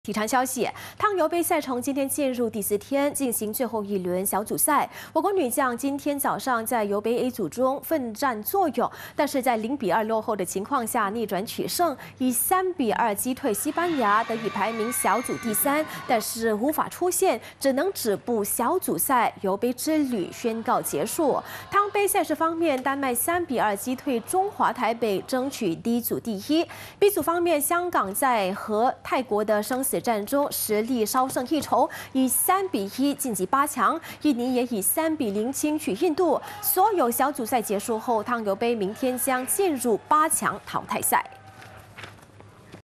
体坛消息，汤尤杯赛程今天进入第4天，进行最后一轮小组赛。我国女将今天早上在尤杯 A 组中奋战作勇，但是在0比2落后的情况下逆转取胜，以3比2击退西班牙，得以排名小组第3，但是无法出线，只能止步小组赛，尤杯之旅宣告结束。汤杯赛事方面，丹麦3比2击退中华台北，争取 D 组第1。B 组方面，香港在和泰国的生死战中实力稍胜一筹，以3比1晋级8强。印尼也以3比0轻取印度。所有小组赛结束后，汤尤杯明天将进入8强淘汰赛。